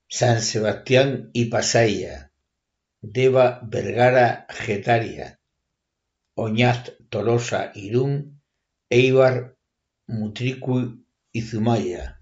San Sebastián y Pasaia, Deva, Vergara, Getaria, Oñate, Tolosa, Irún, Éibar, Mutriku y Zumaya.